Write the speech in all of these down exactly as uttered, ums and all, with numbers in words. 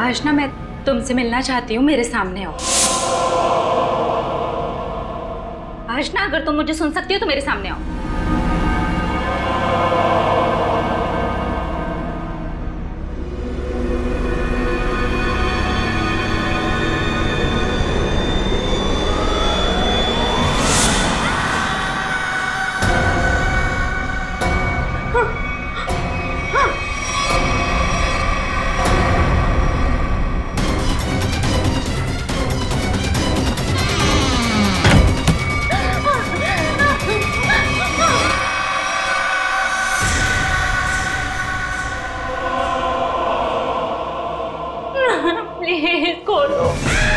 आज ना मैं तुमसे मिलना चाहती हूँ, मेरे सामने आओ। आज ना अगर तुम मुझे सुन सकती हो तो मेरे सामने आओ। प्लीज खोलो।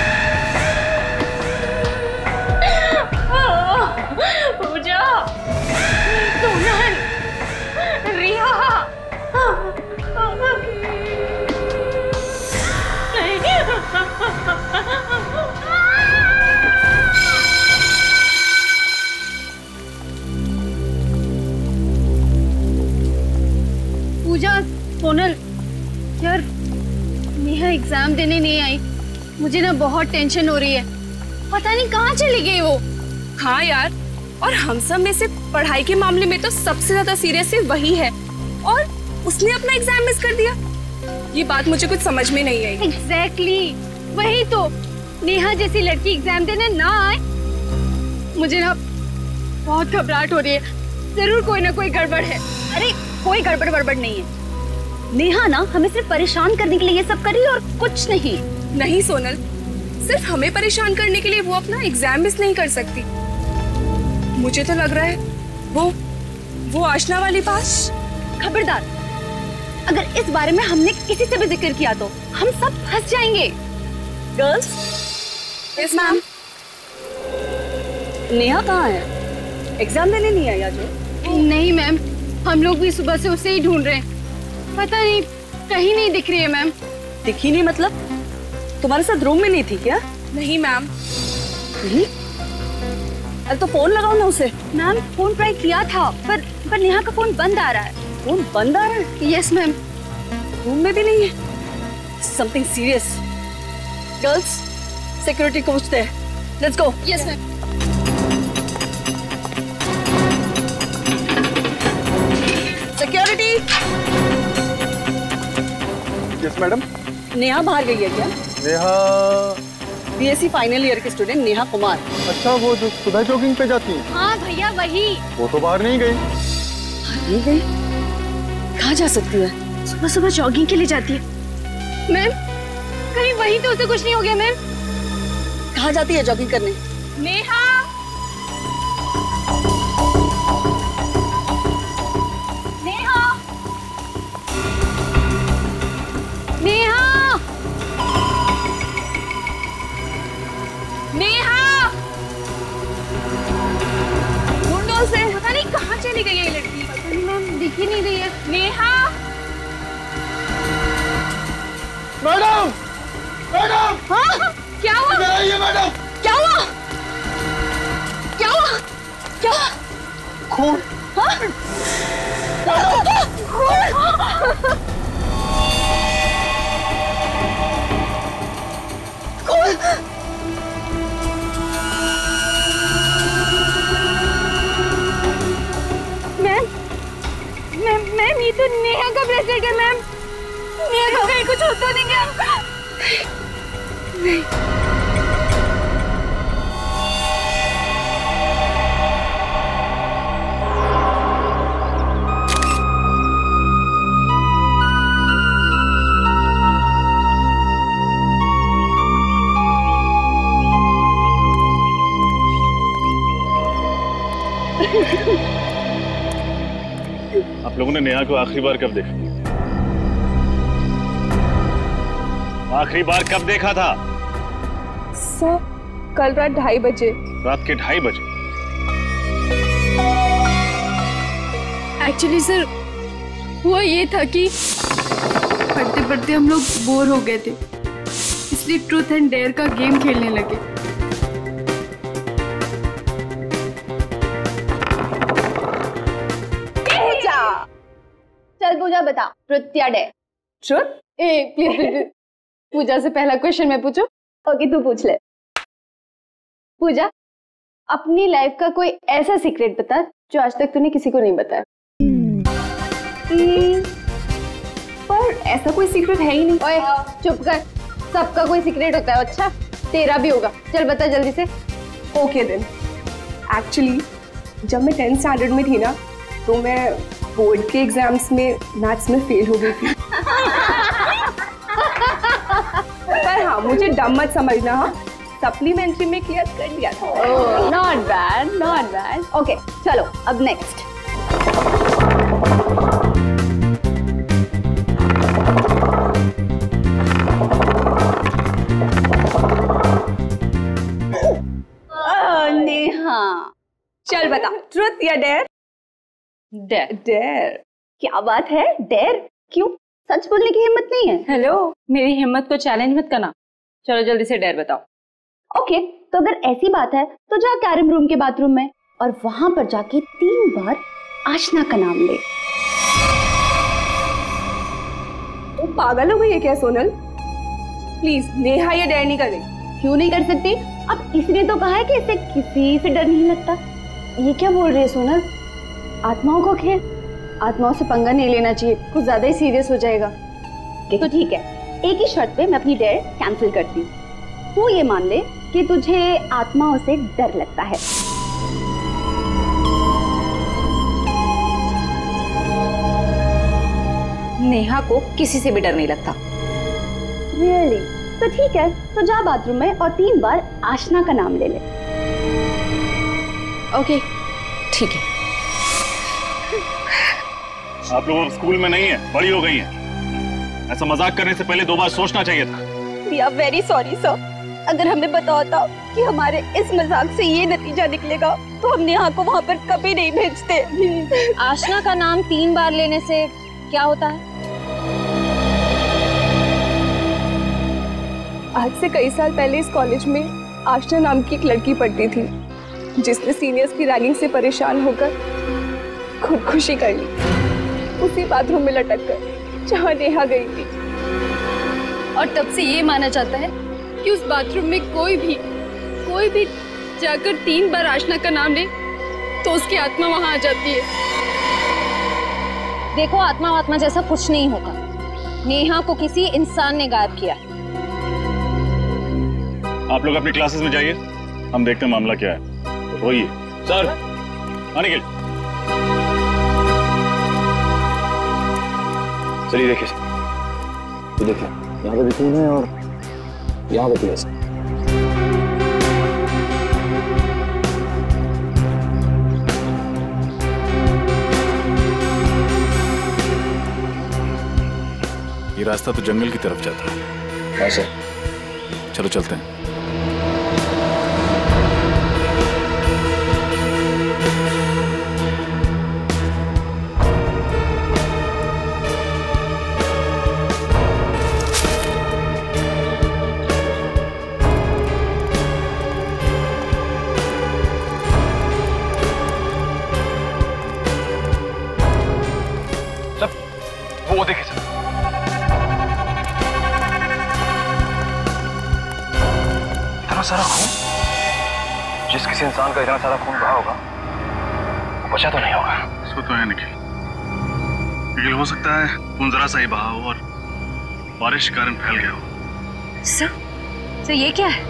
पूजा, सोनल, रिया। पूजा, सोनल, यार नेहा एग्जाम देने नहीं आई। मुझे ना बहुत टेंशन हो रही है, पता नहीं कहाँ चली गई वो। हाँ यार, और हम सब में से पढ़ाई के मामले में तो सबसे ज्यादा सीरियस है वही है, और उसने अपना एग्जाम मिस कर दिया। ये बात मुझे कुछ समझ में नहीं आई। एग्जैक्टली exactly, वही तो। नेहा जैसी लड़की एग्जाम देने ना आए, मुझे ना बहुत घबराहट हो रही है। जरूर कोई ना कोई गड़बड़ है। अरे कोई गड़बड़ वड़बड़ नहीं है। नेहा ना हमें सिर्फ परेशान करने के लिए ये सब कर रही है और कुछ नहीं। नहीं सोनल, सिर्फ हमें परेशान करने के लिए वो अपना एग्जाम मिस नहीं कर सकती। मुझे तो लग रहा है वो वो आशना वाली बात। खबरदार, अगर इस बारे में हमने किसी से भी जिक्र किया तो हम सब फंस जाएंगे। गर्ल्स। Yes ma'am. नेहा कहाँ है? एग्जाम देने नहीं आई आज? नहीं मैम, हम लोग भी सुबह से उसे ही ढूंढ रहे हैं। पता नहीं, कहीं नहीं दिख रही है मैम। दिखी नहीं मतलब? तुम्हारे साथ रूम में नहीं थी क्या? नहीं मैम। नहीं? अरे तो फोन लगाओ ना उसे। मैम फोन ट्राई किया था, पर पर नेहा का फोन बंद आ रहा है। फोन बंद आ रहा है? Yes ma'am. रूम में भी नहीं है। Something serious. गर्ल्स, सिक्योरिटी को पूछते हैं। Let's go. Yes ma'am. Security. Yes madam. Neha बाहर गई है क्या? नेहा? बीएससी फाइनल ईयर की स्टूडेंट नेहा कुमार। अच्छा, वो जो सुबह जॉगिंग पे जाती है? हाँ भैया वही। वो तो बाहर नहीं गई। बाहर नहीं गई? कहाँ जा सकती है? सुबह सुबह जॉगिंग के लिए जाती है। मैम कहीं वही तो उसे कुछ नहीं हो गया मैम? कहाँ जाती है जॉगिंग करने? नेहा। नेहा। नेहा। नेहा। ढूंढो उसे। पता नहीं कहाँ चली गई है ये लड़की। पता नहीं मैम, दिख ही नहीं रही है। नेहा। Madam, madam. हाँ क्या हुआ? इधर आइए मैडम। क्या हुआ? क्या हुआ? क्या हुआ? खून। हाँ? मैम, मैम, मैम ये तो नेहा का ब्रेसलेट है मैम। नेहा को कहीं कुछ होता नहीं क्या? नहीं। आप लोगों ने नेहा को आखिरी बार कब देखा? आखिरी बार कब देखा था? सर, कल रात ढाई बजे। रात के ढाई बजे? एक्चुअली सर हुआ ये था कि पढ़ते पढ़ते हम लोग बोर हो गए थे, इसलिए ट्रूथ एंड डेयर का गेम खेलने लगे। पूजा, चल पूजा बता, ट्रुथ या डेयर? ट्रुथ? ए प्लीज प्लीज पूजा से पहला क्वेश्चन मैं पूछूं? ओके तू पूछ ले। पूजा, अपनी लाइफ का कोई ऐसा सीक्रेट बता जो आज तक तूने किसी को नहीं बताया। hmm, पर ऐसा कोई सीक्रेट है ही नहीं। ओए चुप कर, सबका कोई सीक्रेट होता है। अच्छा तेरा भी होगा, चल बता जल्दी से। ओके देन, एक्चुअली जब मैं टेंथ स्टैंडर्ड में थी ना, तो मैं बोर्ड के एग्जाम्स में मैथ्स में फेल हो गई थी। पर हाँ, मुझे डम मत समझना, हाँ सप्लीमेंट्री में क्लियर कर दिया था। Oh not bad, not bad. Okay चलो अब नेक्स्ट। नेहा चल बता, ट्रुथ या डेयर? डेयर। डेयर। क्या बात है, डेयर क्यों? सच बोलने की हिम्मत नहीं है? हेलो, मेरी हिम्मत को चैलेंज मत करना। चलो जल्दी से डेयर बताओ। ओके तो अगर ऐसी बात है तो जा कैरम रूम के बाथरूम में और वहां पर जाके तीन बार आशना का नाम ले। तो पागल हो गई है क्या सोनल? प्लीज नेहा ये डेयर नहीं करे। क्यों नहीं कर सकती? अब इसने तो कहा है कि इसे किसी से डर नहीं लगता। ये क्या बोल रही है सोनल? आत्माओं को खेल, आत्माओं से पंगा नहीं लेना चाहिए, कुछ ज्यादा ही सीरियस हो जाएगा। तो ठीक है, एक ही शर्त पे मैं अपनी डेयर कैंसिल करती हूँ। तू ये मान ले कि तुझे आत्माओं से डर लगता है। नेहा को किसी से भी डर नहीं लगता। रियली? तो ठीक है, तो जा बाथरूम में और तीन बार आशना का नाम ले ले। ओके ठीक है। आप लोग अब स्कूल में नहीं है, बड़ी हो गई हैं। ऐसा मजाक करने से पहले दो बार सोचना चाहिए था। We are very sorry sir. अगर हमें पता होता कि हमारे इस मजाक से ये नतीजा निकलेगा तो हम नेहा को वहाँ पर कभी नहीं भेजते। आशना का नाम तीन बार लेने से क्या होता है? आज से कई साल पहले इस कॉलेज में आशना नाम की एक लड़की पढ़ती थी, जिसने सीनियर्स की रैगिंग से परेशान होकर खुदकुशी कर ली, उसी बाथरूम में लटक कर जहाँ नेहा गई थी। और तब से ये माना जाता है कि उस बाथरूम में कोई भी कोई भी जाकर तीन बार आशना का नाम ले तो उसकी आत्मा वहां आ जाती है। देखो, आत्मा आत्मा जैसा कुछ नहीं होता। नेहा को किसी इंसान ने गायब किया। आप लोग अपनी क्लासेस में जाइए, हम देखते हैं मामला क्या है। रोइए सर, आने के लिए। चलिए देखिए, तो देखिए यहाँ पे भी खून है और यहाँ पे भी ऐसा। ये रास्ता तो जंगल की तरफ जाता है। ऐसे चलो चलते हैं। वो देखिए सर, इतना सारा खून। जिस किसी इंसान का इतना सारा खून बहा होगा वो बचा तो नहीं होगा। इसको तो है निखिल, निखिल हो सकता है खून जरा सा ही बहा हो और बारिश के कारण फैल गया हो। सर, सर ये क्या है?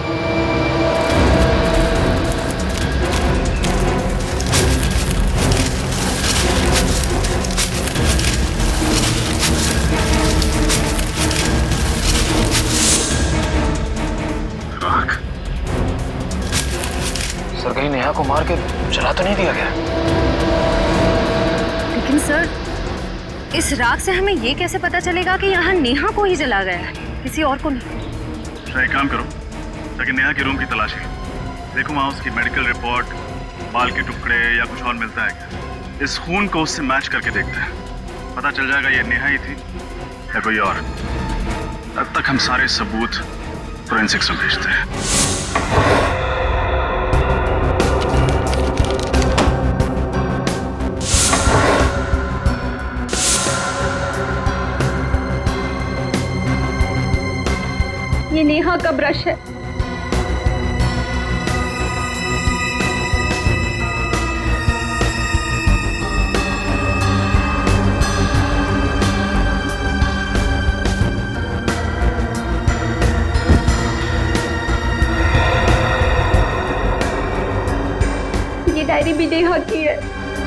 सर कहीं नेहा को मार के जला तो नहीं दिया गया? लेकिन सर, इस राख से हमें ये कैसे पता चलेगा कि यहाँ नेहा को ही जला गया है, किसी और को नहीं? अच्छा एक काम करो, ताकि नेहा के रूम की तलाशी देखो, वहाँ उसकी मेडिकल रिपोर्ट, बाल के टुकड़े या कुछ और मिलता है क्या? इस खून को उससे मैच करके देखते हैं, पता चल जाएगा ये नेहा ही थी या कोई और। तब तक हम सारे सबूत फोरेंसिक्स में भेजते हैं। ये नेहा का ब्रश है। ये डायरी भी नेहा की है।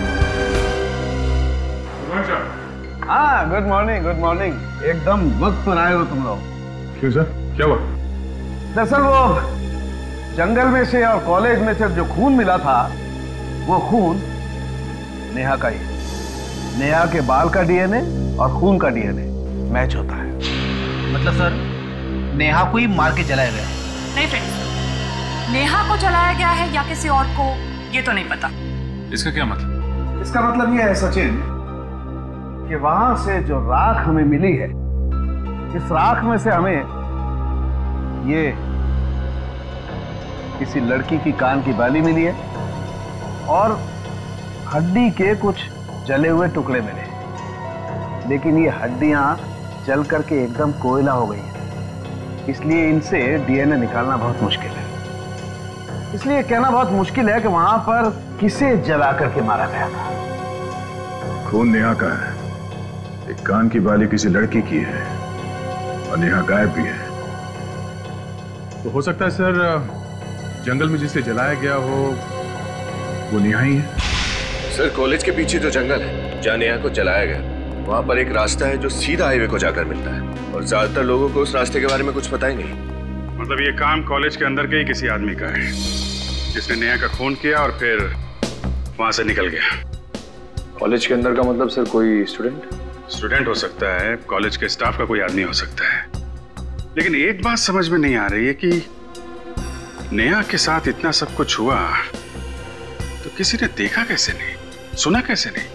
हाँ, गुड मॉर्निंग, गुड मॉर्निंग। एकदम वक्त पर आए हो तुम लोग। क्यों सर, क्या हुआ? दरअसल वो जंगल में से और कॉलेज में से जो खून मिला था, वो खून नेहा का ही। नेहा के बाल का डीएनए और खून का डीएनए मैच होता है। मतलब सर, नेहा को ही मार के जलाया गया? नहीं फ्रेंड्स, नेहा को जलाया गया है या किसी और को, ये तो नहीं पता। इसका क्या मतलब? इसका मतलब ये है सचिन कि वहां से जो राख हमें मिली है, इस राख में से हमें ये किसी लड़की की कान की बाली मिली है और हड्डी के कुछ जले हुए टुकड़े मिले, लेकिन ये हड्डियां जल करके एकदम कोयला हो गई है, इसलिए इनसे डीएनए निकालना बहुत मुश्किल है। इसलिए कहना बहुत मुश्किल है कि वहां पर किसे जला करके मारा गया था। खून नेहा का है, एक कान की बाली किसी लड़की की है और नेहा गायब भी है। तो हो सकता है सर, जंगल में जिसे जलाया गया हो वो नेहा ही है। सर, कॉलेज के पीछे जो जंगल है जहाँ नेहा को जलाया गया, वहाँ पर एक रास्ता है जो सीधा हाईवे को जाकर मिलता है और ज्यादातर लोगों को उस रास्ते के बारे में कुछ पता ही नहीं। मतलब ये काम कॉलेज के अंदर के ही किसी आदमी का है जिसने नेहा का खून किया और फिर वहां से निकल गया। कॉलेज के अंदर का मतलब सर कोई स्टूडेंट? स्टूडेंट हो सकता है, कॉलेज के स्टाफ का कोई आदमी हो सकता है, लेकिन एक बात समझ में नहीं आ रही है कि नेहा के साथ इतना सब कुछ हुआ तो किसी ने देखा कैसे नहीं, सुना कैसे नहीं?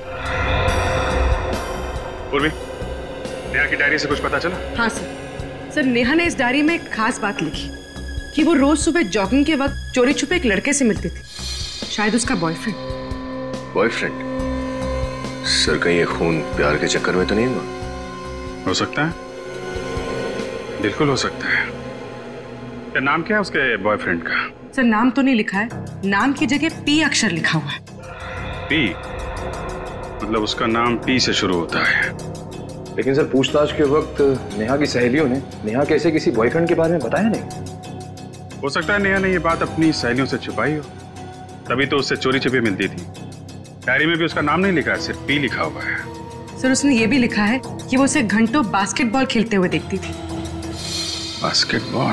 पूर्वी, नेहा की डायरी से कुछ पता चला? हाँ सर, सर नेहा ने इस डायरी में एक खास बात लिखी कि वो रोज सुबह जॉगिंग के वक्त चोरी छुपे एक लड़के से मिलती थी, शायद उसका बॉयफ्रेंड। बॉयफ्रेंड? सर, कहीं ये खून प्यार के चक्कर में तो नहीं हुआ? हो सकता है, बिल्कुल हो सकता है। क्या नाम क्या है उसके बॉयफ्रेंड का? सर नाम तो नहीं लिखा है, नाम की जगह पी अक्षर लिखा हुआ है। पी? मतलब उसका नाम पी से शुरू होता है। लेकिन सर, पूछताछ के वक्त नेहा की सहेलियों ने नेहा के ऐसे किसी बॉयफ्रेंड के बारे में बताया नहीं। हो सकता है नेहा ने ये बात अपनी सहेलियों से छुपाई हो, तभी तो उससे चोरी छिपी मिलती थी। डायरी में भी उसका नाम नहीं लिखा है, सिर्फ पी लिखा हुआ है। सर उसने ये भी लिखा है कि वो उसे घंटों बास्केटबॉल खेलते हुए देखती थी। बास्केटबॉल?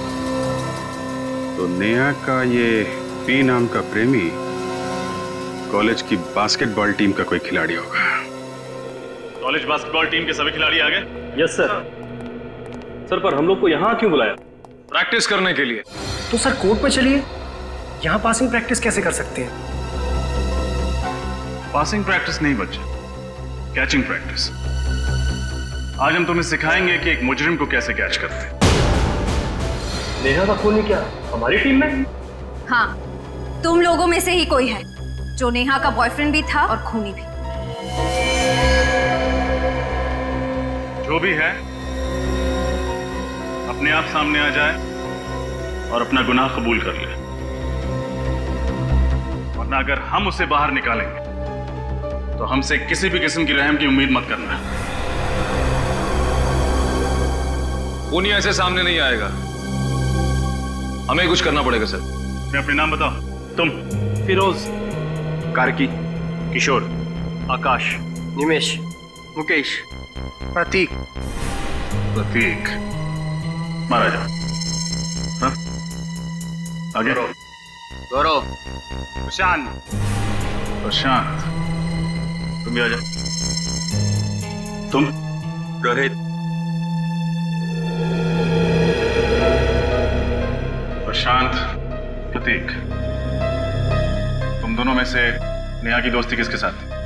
तो नेहा का ये पी नाम का प्रेमी कॉलेज की बास्केटबॉल टीम का कोई खिलाड़ी होगा। कॉलेज बास्केटबॉल टीम के सभी खिलाड़ी आ गए? Yes sir. सर, पर हम लोग को यहाँ क्यों बुलाया? प्रैक्टिस करने के लिए। तो सर कोर्ट पे चलिए, यहाँ पासिंग प्रैक्टिस कैसे कर सकते हैं? पासिंग प्रैक्टिस नहीं बच्चे, कैचिंग प्रैक्टिस। आज हम तुम्हें सिखाएंगे कि एक मुजरिम को कैसे कैच करते हैं। नेहा का खूनी क्या हमारी टीम में? हाँ, तुम लोगों में से ही कोई है जो नेहा का बॉयफ्रेंड भी था और खूनी भी। जो भी है अपने आप सामने आ जाए और अपना गुनाह कबूल कर ले, वरना अगर हम उसे बाहर निकालेंगे तो हमसे किसी भी किस्म की रहम की उम्मीद मत करना। खूनी ऐसे सामने नहीं आएगा, हमें कुछ करना पड़ेगा सर। मैं अपने नाम बताओ। तुम? फिरोज, कार्की, किशोर, आकाश, निमेश, मुकेश, प्रतीक। प्रतीक, मारा जाओ। हाँ? आगे। गौरव, प्रशांत, प्रशांत, तुम भी आ जाओ। तुम? रोहित, प्रशांत, प्रतीक, तुम दोनों में से नेहा की दोस्ती किसके साथ थी?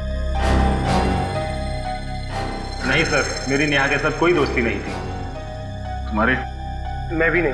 नहीं सर, मेरी नेहा के साथ कोई दोस्ती नहीं थी। तुम्हारी? मैं भी नहीं।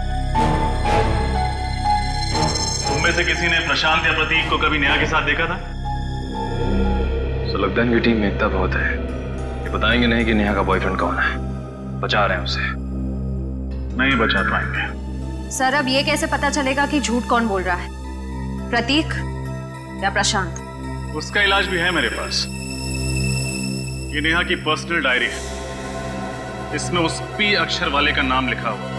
तुम में से किसी ने प्रशांत या प्रतीक को कभी नेहा के साथ देखा था? तो लगता है इनकी टीम में एकता बहुत है। ये बताएंगे नहीं कि नेहा का बॉयफ्रेंड कौन है, बचा रहे हैं उसे। नहीं बचा पाएंगे। सर अब ये कैसे पता चलेगा कि झूठ कौन बोल रहा है, प्रतीक या प्रशांत? उसका इलाज भी है मेरे पास। ये नेहा की पर्सनल डायरी है, इसमें उस पी अक्षर वाले का नाम लिखा हुआ।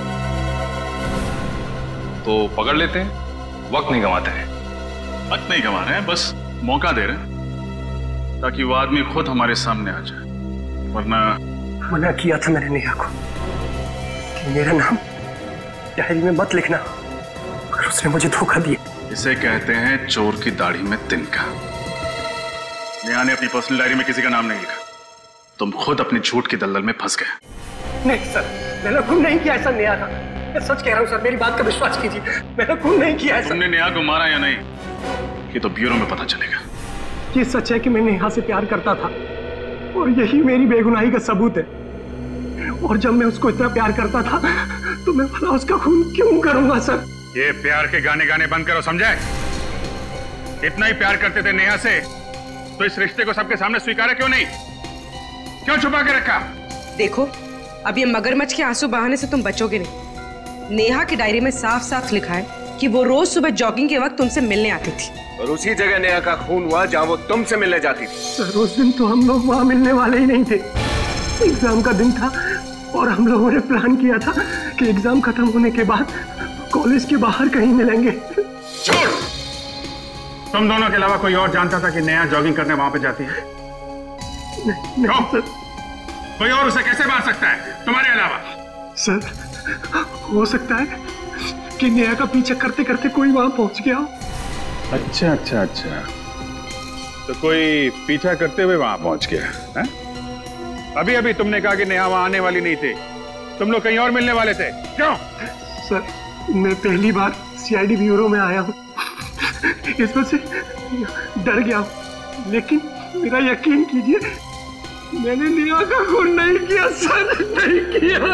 तो पकड़ लेते हैं, वक्त नहीं गंवाते हैं। वक्त नहीं गंवा रहे हैं, बस मौका दे रहे हैं ताकि वो आदमी खुद हमारे सामने आ जाए, वरना। मना किया था मैंने नेहा को कि मेरा नाम डायरी में मत लिखना, मगर उसने मुझे धोखा दिया। इसे कहते हैं चोर की दाढ़ी में तिनका। नेहा ने अपनी पर्सनल डायरी में किसी का नाम नहीं लिखा, तुम खुद अपनी झूठ की दलदल में फंस गए। नहीं सर, मैंने खून नहीं किया, ऐसा नेहा था। मैं सच कह रहा हूँ सर, मेरी बात का विश्वास कीजिए, मैंने खून नहीं किया है। तुमने नेहा को मारा या नहीं, ये तो ब्यूरो में पता चलेगा। ये सच है कि मैं नेहा से प्यार करता था और यही मेरी बेगुनाही का सबूत है। और जब मैं उसको इतना प्यार करता था तो मैं भला उसका खून क्यों करूंगा सर? ये प्यार के गाने गाने बंद करो, समझे? इतना ही प्यार करते थे नेहा से तो इस रिश्ते को सबके सामने स्वीकारा क्यों नहीं? क्यों छुपा के रखा? देखो, अब ये मगरमच्छ के आंसू बहाने से तुम बचोगे नहीं। नेहा की डायरी में साफ साफ लिखा है कि वो रोज सुबह जॉगिंग के वक्त तुमसे मिलने आती थी, और उसी जगह नेहा का खून हुआ जहां वो तुमसे मिलने जाती थी। सर उस दिन तो हम लोग वहां मिलने वाले ही नहीं थे। एग्जाम का दिन था और हम लोगों ने प्लान किया था कि एग्जाम खत्म होने के बाद कॉलेज के बाहर कहीं मिलेंगे। छोड़! तुम दोनों के अलावा कोई और जानता था कि नेहा जॉगिंग करने वहां पे जाती है? नहीं, नहीं सर। कोई और उसे कैसे मार सकता है तुम्हारे अलावा? सर हो सकता है कि नेहा का पीछा करते करते कोई वहां पहुंच गया हो। अच्छा अच्छा अच्छा, तो कोई पीछा करते हुए वहां पहुंच गया है? अभी अभी तुमने कहा कि नेहा वहां आने वाली नहीं थी, तुम लोग कहीं और मिलने वाले थे, क्यों? सर मैं पहली बार सीआईडी ब्यूरो में आया हूँ, इस वजह से डर गया हूँ, लेकिन मेरा यकीन कीजिए मैंने नेहा का खून नहीं किया सर, नहीं किया।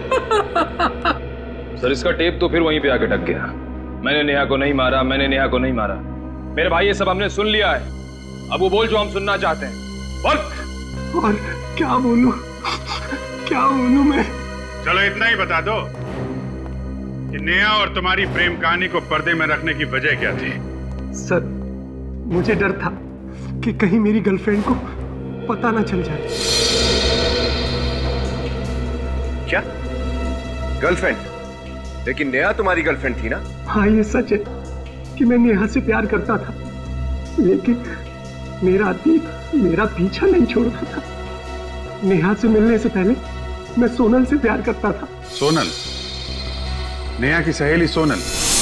सर इसका टेप तो फिर वहीं पे आके टक गया। मैंने नेहा को नहीं मारा, मैंने नेहा को नहीं मारा। मेरे भाई ये सब हमने सुन लिया है, अब वो बोल जो हम सुनना चाहते हैं, बोल। और क्या बोलूं, क्या बोलूं मैं? चलो इतना ही बता दो कि नेहा और तुम्हारी प्रेम कहानी को पर्दे में रखने की वजह क्या थी? सर मुझे डर था कि कहीं मेरी गर्लफ्रेंड को पता ना चल जाए। क्या गर्लफ्रेंड? लेकिन नेहा तुम्हारी गर्लफ्रेंड थी ना? हाँ ये सच है कि मैं नेहा से प्यार करता था, लेकिन मेरा अतीत मेरा पीछा नहीं छोड़ता था। नेहा से मिलने से पहले मैं सोनल से प्यार करता था। सोनल? नेहा की सहेली सोनल?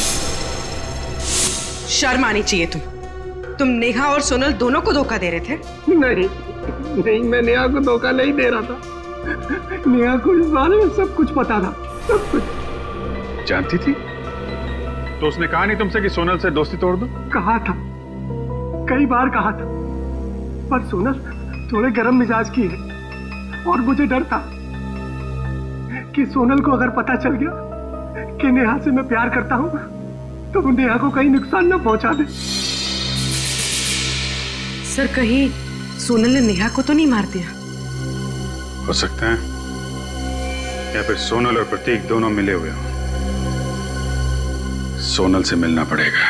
शर्म आनी चाहिए तुम तुम नेहा और सोनल दोनों को धोखा दे रहे थे। नहीं नहीं, मैं नेहा को धोखा नहीं दे रहा था। नेहा को इस बारे में सब कुछ पता था, सब कुछ। जानती थी? तो उसने कहा नहीं तुमसे कि सोनल से दोस्ती तोड़ दो? कहा था, कई बार कहा था, पर सोनल थोड़े गर्म मिजाज की है और मुझे डर था कि सोनल को अगर पता चल गया कि नेहा से मैं प्यार करता हूं तो वो नेहा को कहीं नुकसान न पहुंचा दे। सर कहीं सोनल ने नेहा को तो नहीं मार दिया? हो सकता है, या फिर सोनल और प्रतीक दोनों मिले हुए हो। सोनल से मिलना पड़ेगा।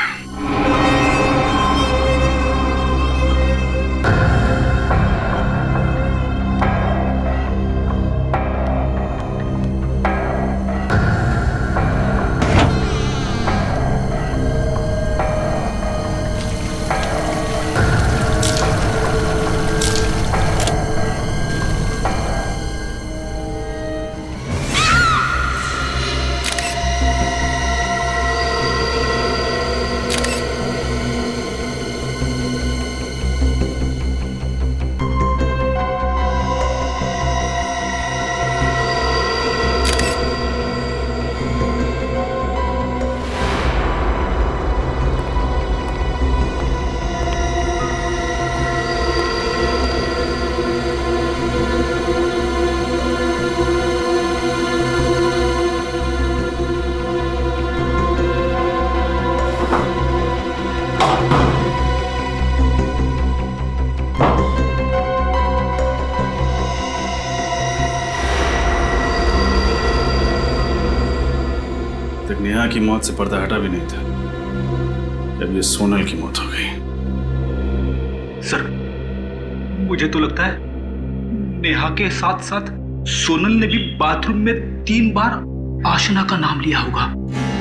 तक नेहा की मौत से पर्दा हटा भी नहीं था, जब ये सोनल की मौत हो गई। सर, मुझे तो लगता है नेहा के साथ साथ सोनल ने भी बाथरूम में तीन बार आशना का नाम लिया होगा।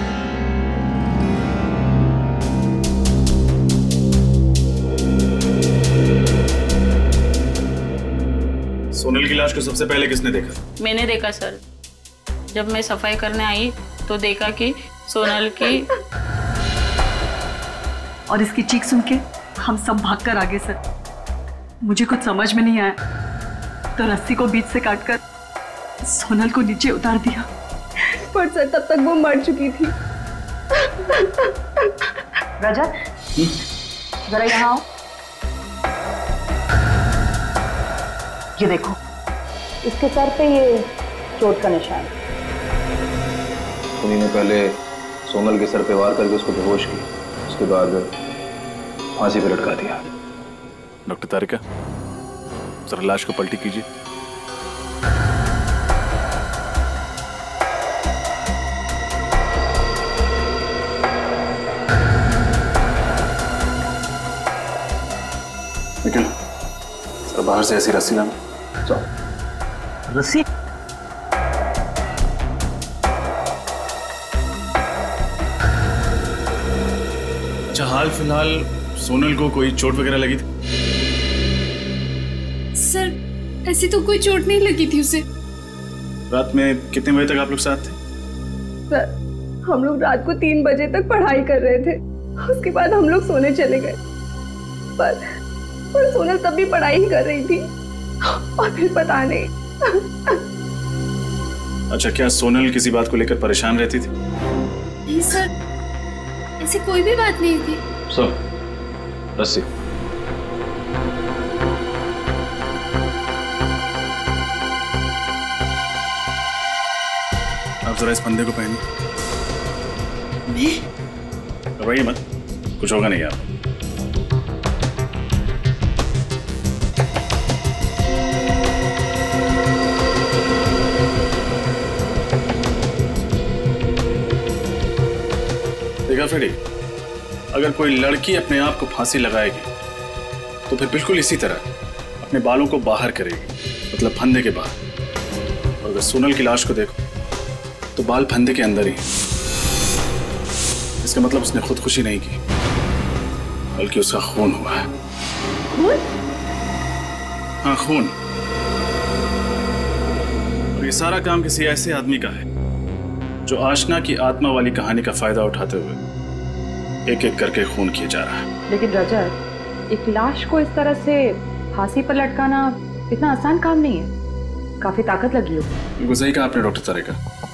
सोनल की लाश को सबसे पहले किसने देखा? मैंने देखा सर। जब मैं सफाई करने आई तो देखा कि सोनल की और इसकी चीख सुन के हम सब भागकर आ गए सर। मुझे कुछ समझ में नहीं आया तो रस्सी को बीच से काटकर सोनल को नीचे उतार दिया। पर सर तब तक वो मर चुकी थी। रजत, जरा यहाँ आओ। ये देखो, इसके सर पे ये चोट का निशान। उन्हीं ने पहले सोनल के सर पे वार करके उसको बेहोश की, उसके बाद फांसी पे लटका दिया। डॉक्टर तारिका, जरा लाश को पलटी कीजिए। निकल, सर बाहर से ऐसी रस्सी लाना। रस्सी? अच्छा, हाल फिलहाल सोनल को कोई चोट वगैरह लगी थी? सर, ऐसी तो कोई चोट नहीं लगी थी उसे। रात में कितने बजे तक आप लोग साथ थे? सर, हम लोग रात को तीन बजे तक पढ़ाई कर रहे थे, उसके बाद हम लोग सोने चले गए। पर पर सोनल तब भी पढ़ाई ही कर रही थी और फिर पता नहीं। अच्छा, क्या सोनल किसी बात को लेकर परेशान रहती थी? नहीं सर, ऐसी कोई भी बात नहीं थी। सर, रस्सी। आप जरा इस बंदे को पहनिए। मैं? घबराइए मत, कुछ होगा नहीं यार। देखा फ्रेडी, अगर कोई लड़की अपने आप को फांसी लगाएगी तो फिर बिल्कुल इसी तरह अपने बालों को बाहर करेगी, मतलब फंदे के बाहर। और अगर सोनल की लाश को देखो तो बाल फंदे के अंदर ही। इसका मतलब उसने खुदकुशी नहीं की, बल्कि उसका खून हुआ है। खून? हाँ, खून। और ये सारा काम किसी ऐसे आदमी का है जो आशना की आत्मा वाली कहानी का फायदा उठाते हुए एक एक करके खून किए जा रहा है। लेकिन रजत, एक लाश को इस तरह से फांसी पर लटकाना इतना आसान काम नहीं है, काफी ताकत लगी हो। बिल्कुल सही कहा आपने डॉक्टर तारिका।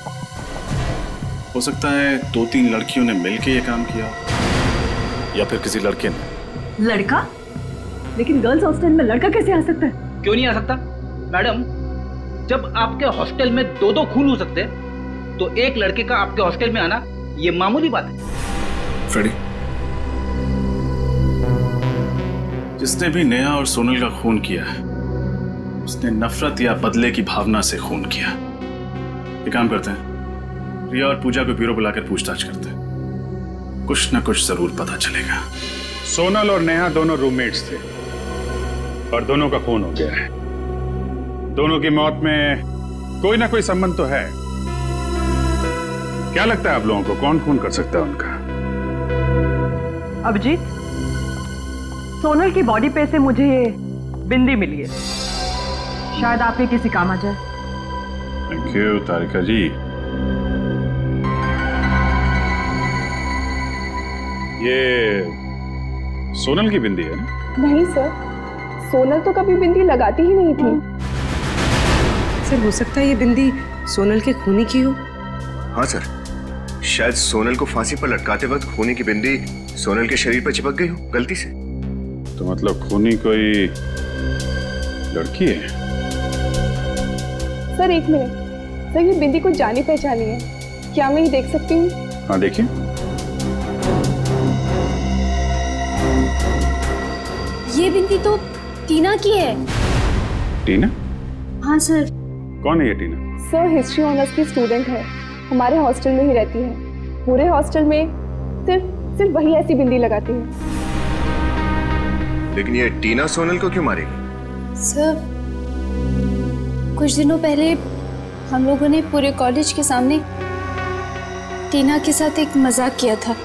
हो सकता है दो तीन लड़कियों ने मिलकर ये काम किया, या फिर किसी लड़के ने। लड़का? लेकिन गर्ल्स हॉस्टल में लड़का कैसे आ सकता है? क्यों नहीं आ सकता मैडम? जब आपके हॉस्टल में दो दो खून हो सकते हैं तो एक लड़के का आपके हॉस्टल में आना ये मामूली बात है। फ्रेडी, जिसने भी नेहा और सोनल का खून किया है उसने नफरत या बदले की भावना से खून किया। एक काम करते हैं, रिया और पूजा को ब्यूरो बुलाकर पूछताछ करते हैं, कुछ न कुछ जरूर पता चलेगा। सोनल और नेहा दोनों रूममेट्स थे और दोनों का खून हो गया है। दोनों की मौत में कोई ना कोई संबंध तो है। क्या लगता है आप लोगों को, कौन खून कर सकता है उनका? अभिजीत, सोनल की बॉडी पे से मुझे ये बिंदी मिली है, शायद आपके किसी काम आ जाए। Thank you Tarika ji. ये सोनल की बिंदी है ना? नहीं सर, सोनल तो कभी बिंदी लगाती ही नहीं थी। सर, हो सकता है ये बिंदी सोनल के खूनी की हो। हाँ सर, शायद सोनल को फांसी पर लटकाते वक्त खूनी की बिंदी सोनल के शरीर पर चिपक गई हो गलती से। तो मतलब खूनी कोई लड़की है? सर एक मिनट, सर ये बिंदी को जानी पहचानी है, क्या मैं ये देख सकती हूँ? हाँ देखिए। ये बिंदी तो टीना की है। टीना? हाँ सर। कौन है ये टीना? सर हिस्ट्री ऑनर्स की स्टूडेंट है, हमारे हॉस्टल में ही रहती है। पूरे हॉस्टल में सिर्फ सिर्फ वही ऐसी बिंदी लगाती है। लेकिन ये टीना सोनल को क्यों मारेगी? सर, कुछ दिनों पहले हम लोगों ने पूरे कॉलेज के सामने टीना के साथ एक मजाक किया था।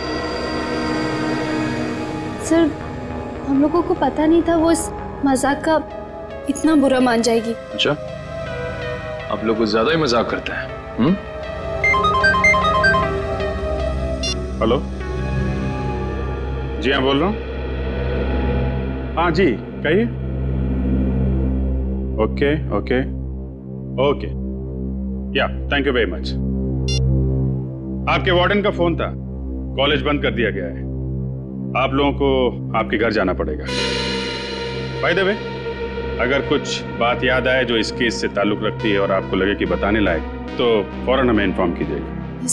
सर, हम लोगों को पता नहीं था वो इस मजाक का इतना बुरा मान जाएगी। अच्छा, आप लोग कुछ ज्यादा ही मजाक करते हैं। हम्म? हेलो, जी हाँ बोल रहा हूँ। हाँ जी कहिए। Okay okay okay, yeah thank you very much. आपके वार्डन का फोन था, कॉलेज बंद कर दिया गया है। आप लोगों को आपके घर जाना पड़ेगा। बाय द वे, अगर कुछ बात याद आए जो इस केस से ताल्लुक रखती है और आपको लगे कि बताने लायक, तो फौरन हमें इन्फॉर्म कीजिएगा।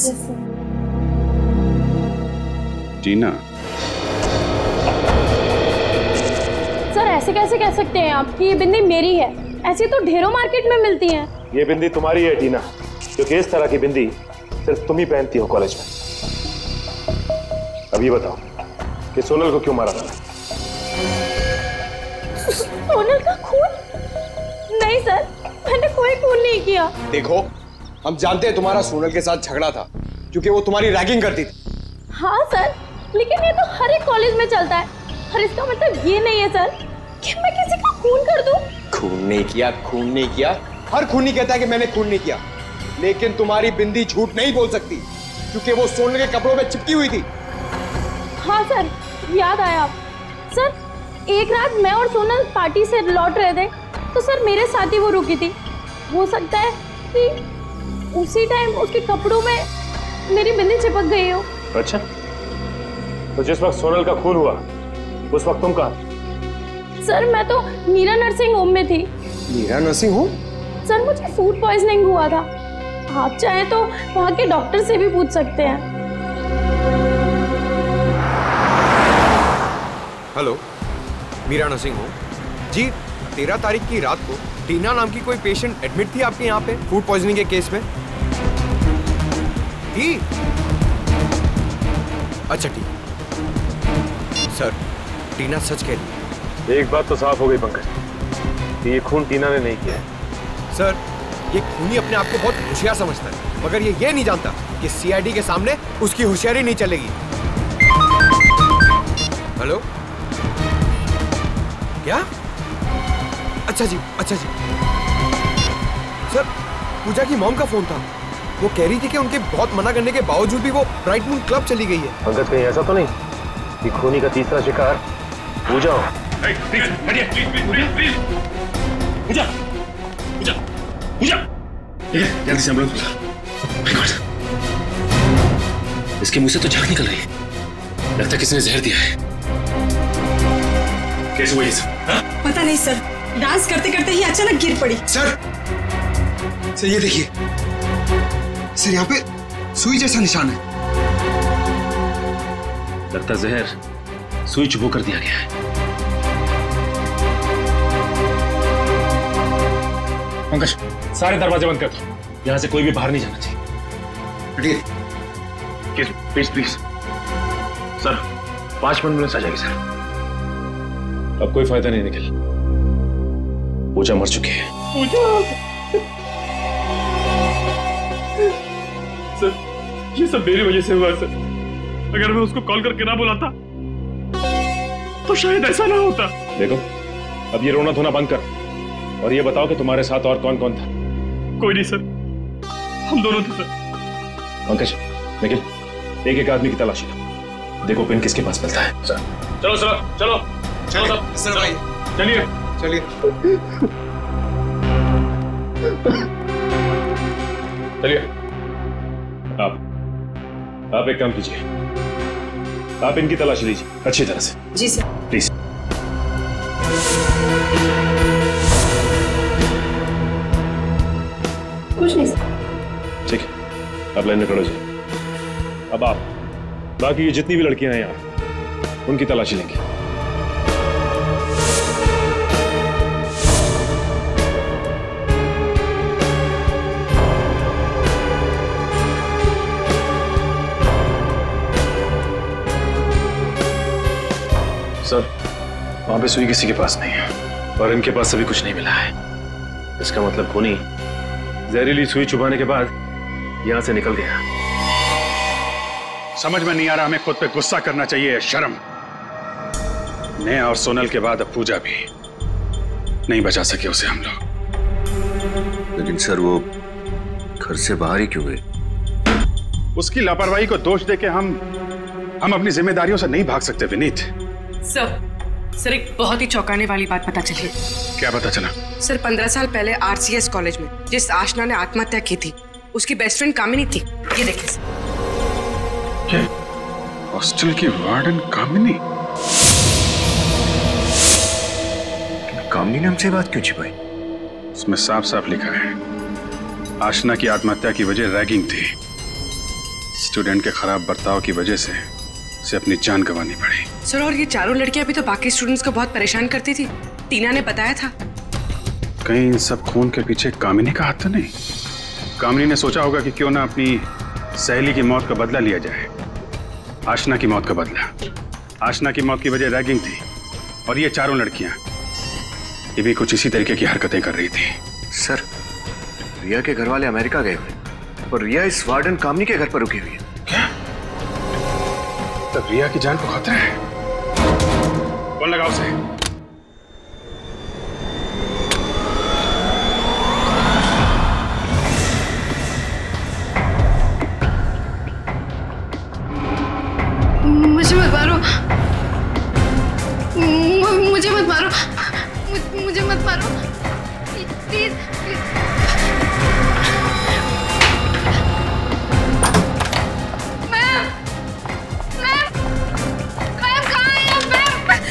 टीना, सर ऐसे कैसे कह सकते हैं आप कि ये बिंदी मेरी है? ऐसी तो ढेरों मार्केट में मिलती हैं। ये बिंदी तुम्हारी है टीना, क्योंकि इस तरह की बिंदी सिर्फ तुम ही पहनती हो कॉलेज में। अब ये बताओ कि सोनल को क्यों मारा था? सोनल का खून? नहीं सर, मैंने कोई खून नहीं किया। देखो, हम जानते हैं तुम्हारा सोनल के साथ झगड़ा था क्योंकि वो तुम्हारी रैगिंग करती थी। हाँ सर, लेकिन ये तो हर एक कॉलेज में चलता है। और इसका मतलब ये नहीं है सर कि मैं किसी का खून कर दूं। खून नहीं किया, खून नहीं किया। हर खूनी कहता है कि मैंने खून नहीं किया, लेकिन तुम्हारी बिंदी झूठ नहीं बोल सकती क्योंकि वो सोनल के कपड़ों में चिपकी हुई थी। हाँ सर, याद आया। सर, एक रात मैं और सोनल पार्टी से लौट रहे थे तो सर मेरे साथ ही वो रुकी थी। हो सकता है कि उसी टाइम उसके कपड़ों में मेरी बिंदी चिपक गई हो। अच्छा, तो जिस वक्त सोनल का खून हुआ उस वक्त तुम कहाँ? सर, मैं तो मीरा नर्सिंग होम में थी। Meera nursing home? सर, मुझे फूड पॉइजनिंग हुआ था। आप चाहें तो वहाँ के डॉक्टर से भी पूछ सकते हैं। हेलो, मीरा नर्सिंग होम जी। तेरह तारीख की रात को टीना नाम की कोई पेशेंट एडमिट थी आपके यहाँ पे फूड पॉइजनिंग के केस में? थी? अच्छा ठीक। सर, टीना सच कह रही। एक बात तो साफ हो गई पंकज, कि ये खून टीना ने नहीं किया है। सर, ये खूनी अपने आप को बहुत होशियार समझता है, मगर ये ये नहीं जानता कि सीआईडी के सामने उसकी होशियारी नहीं चलेगी। हेलो, क्या? अच्छा जी, अच्छा जी। सर, पूजा की मॉम का फोन था। वो कह रही थी कि उनके बहुत मना करने के बावजूद भी वो ब्राइट मून क्लब चली गई है। पंकज, कहीं ऐसा तो नहीं कि खूनी का तीसरा शिकार पूजा हो? पूजा, पूजा, पूजा, जल्दी से एम्बुलेंस बुला। इसके मुंह से तो झाग निकल रही है, लगता है किसी ने जहर दिया है। कैसे हुआ ये सब? पता नहीं सर, डांस करते करते ही अचानक गिर पड़ी। सर, सर ये देखिए सर, यहाँ पे सुई जैसा निशान है। लगता जहर सुई चुभो कर दिया गया है। पंकज, सारे दरवाजे बंद कर दो, यहां से कोई भी बाहर नहीं जाना चाहिए। प्लीज प्लीज सर, पांच मिनट में आ जाएगी सर। अब कोई फायदा नहीं निकल, पूजा मर चुकी है। पूजा, सर ये सब मेरी वजह से हुआ सर। अगर मैं उसको कॉल करके ना बुलाता तो शायद ऐसा ना होता। देखो, अब ये रोना धोना बंद कर और ये बताओ कि तुम्हारे साथ और कौन कौन था? कोई नहीं सर, हम दोनों थे सर। पंकज, निखिल, एक एक आदमी की तलाशी लो, देखो पिन किसके पास मिलता है। सर चलो सर, चलो चलो सर, सर भाई चलिए चलिए चलिए। आप आप एक काम कीजिए, आप इनकी तलाशी लीजिए अच्छी तरह से। जी सर। प्लीज। कुछ नहीं सर। ठीक है, आप लाइन में खड़े हो जाइए। अब आप बाकी ये जितनी भी लड़कियां हैं यहाँ, उनकी तलाशी लेंगे। वहां पे सुई किसी के पास नहीं है और इनके पास अभी कुछ नहीं मिला है। इसका मतलब खूनी जहरीली सुई चुभाने के बाद यहां से निकल गया। समझ में नहीं आ रहा, हमें खुद पे गुस्सा करना चाहिए या शर्म। नेहा और सोनल के बाद अब पूजा भी नहीं बचा सके उसे हम लोग। लेकिन सर वो घर से बाहर ही क्यों गए? उसकी लापरवाही को दोष देके हम हम अपनी जिम्मेदारियों से नहीं भाग सकते विनीत। सर सर एक बहुत ही चौंकाने वाली बात पता चली। क्या पता चला? सर पंद्रह साल पहले आरसीएस कॉलेज में जिस आशना ने आत्महत्या की थी उसकी बेस्ट फ्रेंड कामिनी थी। ये देखिए सर। क्या? हॉस्टल की वार्डन कामिनी? कामिनी ने हमसे बात क्यों छिपाई? उसमें साफ साफ लिखा है आशना की आत्महत्या की वजह रैगिंग थी। स्टूडेंट के खराब बर्ताव की वजह से उसे अपनी जान गंवानी पड़ी। सर और ये चारों लड़कियां भी तो बाकी स्टूडेंट्स को बहुत परेशान करती थी। टीना ने बताया था। कहीं इन सब खून के पीछे कामिनी का हाथ तो नहीं? कामिनी ने सोचा होगा कि क्यों ना अपनी सहेली की मौत का बदला लिया जाए। आशना की मौत का बदला। आशना की मौत की वजह रैगिंग थी और ये चारों लड़कियां ये भी कुछ इसी तरीके की हरकतें कर रही थी। सर रिया के घर वाले अमेरिका गए हुए और रिया इस वार्डन कामिनी के घर पर रुकी हुई है। क्या? तब रिया की जान को खतरा है। कौन लगा उसे? मुझे मत मारो, मुझे मत मारो, मुझे मत मारो, प्लीज। मैम, मैम, मैम कहाँ है आप? मैम,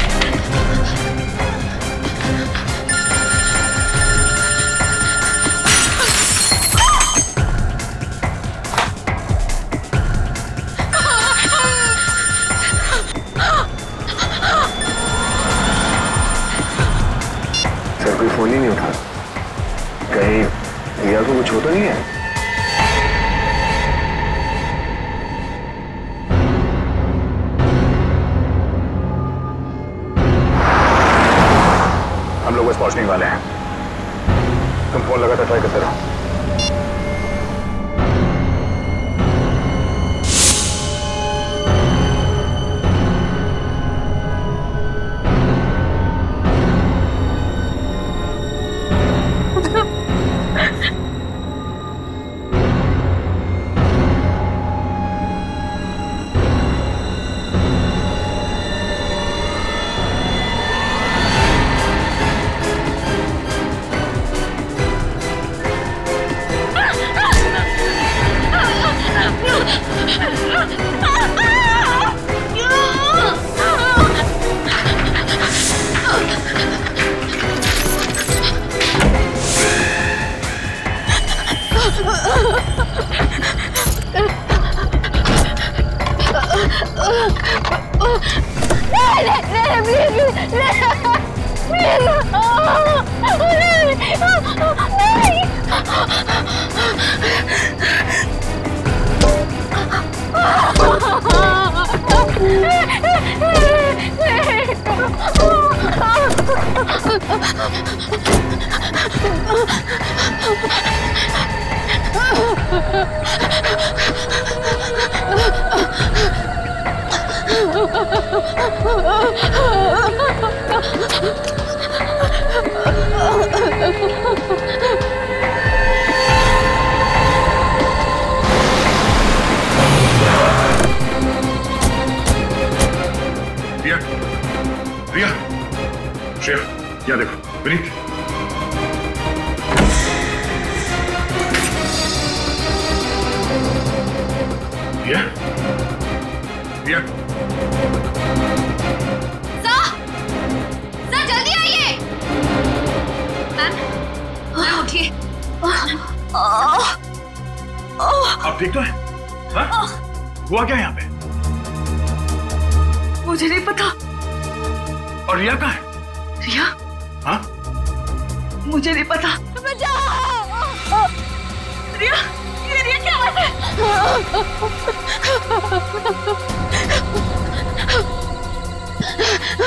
सर कोई फोन ही नहीं उठा। कहीं रिया को कुछ हो तो नहीं है? हम लोग बस पहुंचने ही वाले हैं। तुम फोन लगातार ट्राई करते रहो। रिया, रिया, श्रेया, यहाँ देखो, विनीत। रिया, रिया। सर, सर जल्दी आइए। मैम, मैम उठिए। आप ठीक तो हैं? हाँ? हुआ क्या यहाँ पे? मुझे नहीं पता। और रिया कहाँ है? रिया? हाँ? मुझे नहीं पता। रिया, ये रिया क्या बात है?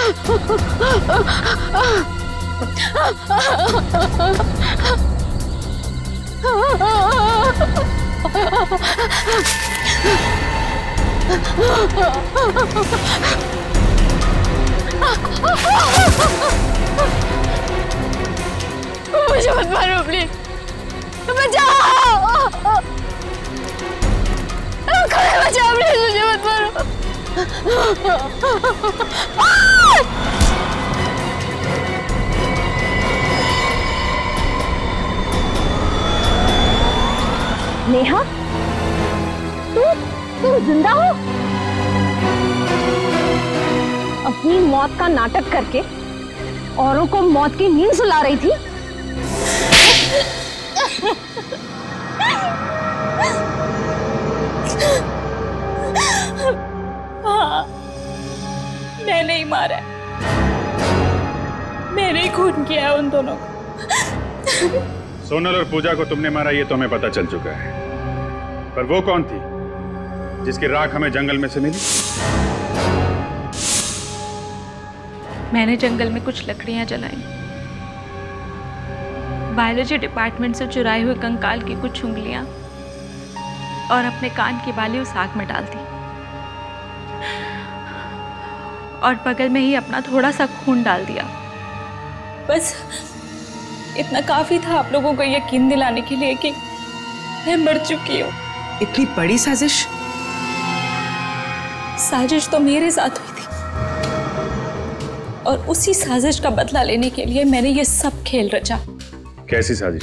मुझे मत मारो प्लीज, बचाओ, बचाओ प्लीज, मुझे मत मारो। नेहा, तू तुम जिंदा हो? अपनी मौत का नाटक करके औरों को मौत की नींद सुला रही थी। हाँ, मैंने ही मारा, मैंने ही खून किया उन दोनों को। सोनल और पूजा को तुमने मारा ये तो हमें पता चल चुका है, पर वो कौन थी जिसकी राख हमें जंगल में से मिली? मैंने जंगल में कुछ लकड़ियां जलाई, बायोलॉजी डिपार्टमेंट से चुराए हुए कंकाल की कुछ उंगलियां और अपने कान की बाली उस आग में डाल दी, और बगल में ही अपना थोड़ा सा खून डाल दिया। बस इतना काफी था आप लोगों को यकीन दिलाने के लिए कि मैं मर चुकी हूँ। इतनी बड़ी साजिश? साजिश तो मेरे साथ हुई थी, और उसी साजिश का बदला लेने के लिए मैंने ये सब खेल रचा। कैसी साजिश?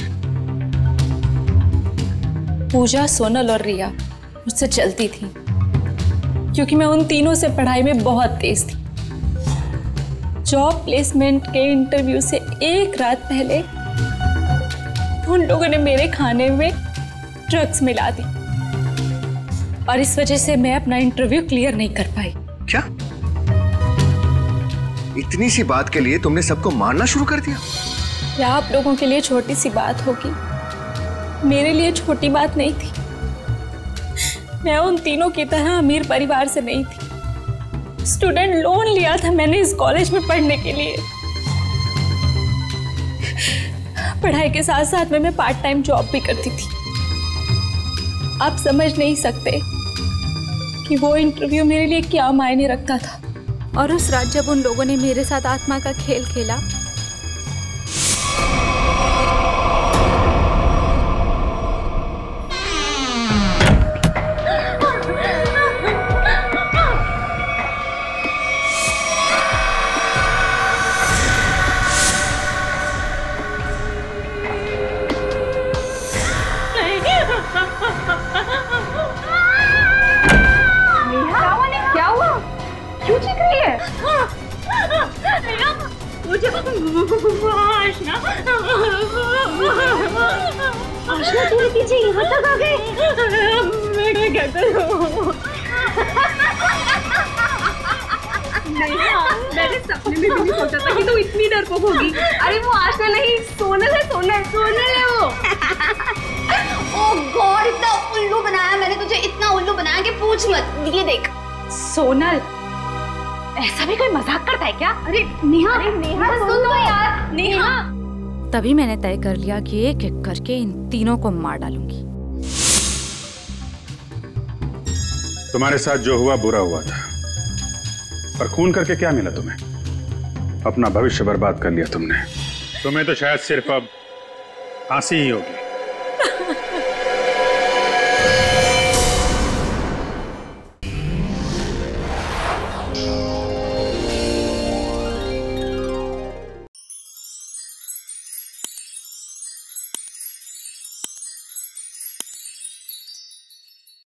पूजा, सोनल और रिया मुझसे जलती थी, क्योंकि मैं उन तीनों से पढ़ाई में बहुत तेज थी। जॉब प्लेसमेंट के इंटरव्यू से एक रात पहले उन लोगों ने मेरे खाने में ड्रग्स मिला दी, और इस वजह से मैं अपना इंटरव्यू क्लियर नहीं कर पाई। क्या? इतनी सी बात के लिए तुमने सबको मारना शुरू कर दिया? क्या आप लोगों के लिए छोटी सी बात होगी, मेरे लिए छोटी बात नहीं थी। मैं उन तीनों की तरह अमीर परिवार से नहीं थी। स्टूडेंट लोन लिया था मैंने इस कॉलेज में पढ़ने के लिए। पढ़ाई के साथ साथ में मैं पार्ट टाइम जॉब भी करती थी। आप समझ नहीं सकते कि वो इंटरव्यू मेरे लिए क्या मायने रखता था। और उस रात जब उन लोगों ने मेरे साथ आत्मा का खेल खेला, क्या हुआ? क्यों चीख रही है? मुझे आशना आशना तेरे पीछे यहाँ तक आ गए? मैं क्या करूँ? मैंने सपने में भी नहीं सोचा था कि तू इतनी डरपोक होगी। अरे वो आशना नहीं, सोनल है, सोनल सोनल है वो। ओ गॉड, इतना उल्लू बनाया मैंने तुझे, इतना उल्लू बनाया कि पूछ मत। ये देख सोनल, ऐसा भी कोई मजाक करता है क्या? अरे नेहा, अरे नेहा सुन तो यार, नेहा। तभी मैंने तय कर लिया कि एक एक करके इन तीनों को मार डालूंगी। तुम्हारे साथ जो हुआ बुरा हुआ था, पर खून करके क्या मिला तुम्हें? अपना भविष्य बर्बाद कर लिया तुमने। तुम्हें तो शायद सिर्फ अब फांसी ही होगी।